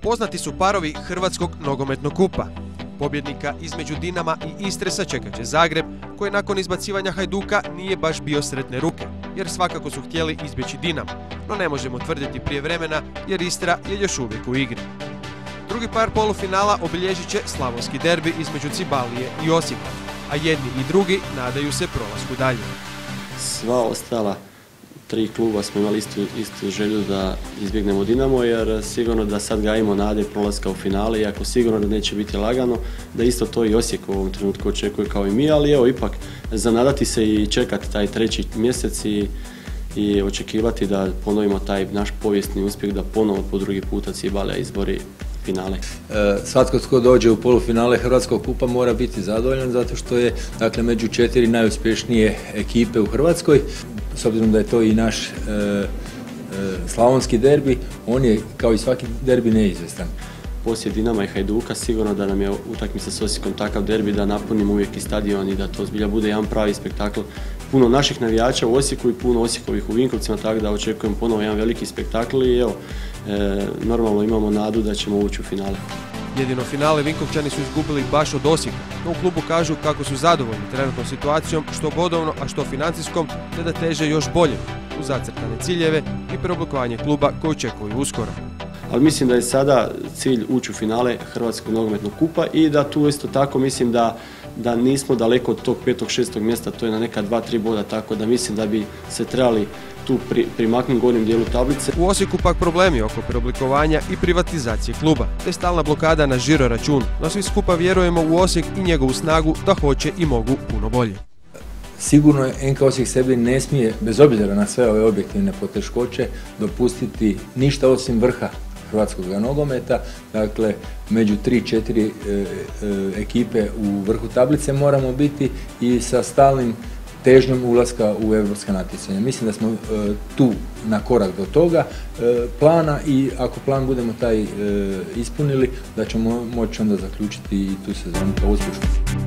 Poznati su parovi Hrvatskog nogometnog kupa. Pobjednika između Dinama i Istre sačekat će Zagreb, koji nakon izbacivanja Hajduka nije baš bio sretne ruke, jer svakako su htjeli izbjeći Dinamo, no ne možemo tvrditi prije vremena jer Istra je još uvijek u igri. Drugi par polufinala obilježit će slavonski derbi između Cibalije i Osijeka, a jedni i drugi nadaju se prolasku dalje. Sva ostala tri kluba smo imali istu želju da izbjegnemo Dinamo, jer sigurno da sad gajimo nade prolaska u finale, iako sigurno da neće biti lagano, da isto to i Osijek u ovom trenutku očekuje kao i mi, ali evo ipak zanadati se i čekati taj treći mjesec i očekivati da ponovimo taj naš povijesni uspjeh, da ponovo po drugi puta Cibalija izbori finale. Svatko tko dođe u polufinale Hrvatskog kupa mora biti zadovoljan zato što je među 4 najuspješnije ekipe u Hrvatskoj. S obzirom da je to i naš slavonski derbi, on je kao i svaki derbi neizvjestan. Poslije Dinama i Hajduka sigurno da nam je utakmica s Osijekom takav derbi da napunimo uvijek i stadion i da to zbilja bude jedan pravi spektakl. Puno naših navijača u Osijeku i puno Osijekovih u Vinkovcima, tako da očekujem ponovo jedan veliki spektakl i evo, normalno imamo nadu da ćemo ući u finale. Jedino finale Vinkovčani su izgubili baš od Osijeka, no u klubu kažu kako su zadovoljni trenutnom situacijom, što bodovno, a što financijskom, te da teže još bolje u zacrtane ciljeve i preoblikovanje kluba koji očekuju uskoro. Ali mislim da je sada cilj ući u finale Hrvatskog nogometnog kupa i da tu isto tako mislim da nismo daleko od tog 5. 6. mjesta, to je na neka 2-3 boda, tako da mislim da bi se trebali tu primaknuti gornjem dijelu tablice. U Osijeku pak problemi oko preoblikovanja i privatizacije kluba, te stalna blokada na žiro račun, no svi skupa vjerujemo u Osijek i njegovu snagu da hoće i mogu puno bolje. Sigurno NK Osijek sebi ne smije, bez obzira na sve ove objektivne poteškoće, dopustiti ništa osim vrha hrvatskog nogometa. Dakle, među 3-4 ekipe u vrhu tablice moramo biti i sa stalnim težnjom ulaska u europska natjecanja. Mislim da smo tu na korak do toga plana i ako plan budemo taj ispunili, da ćemo moći onda zaključiti i tu sezonu kao uspješnu.